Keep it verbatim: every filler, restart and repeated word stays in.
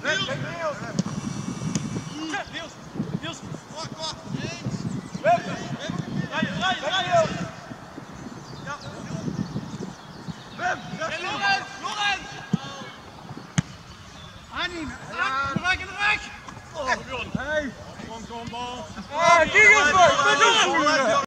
Niels! Niels! Niels! Niels! Kom, kom! Wim! Rijden, rijden, rijden! Ja! Wim! Lorenz! Lorenz! Aannemen! Ja! De weg, de weg! Oh, Bjorn! Hey! Kom, kom, bal! Ah, kijk eens!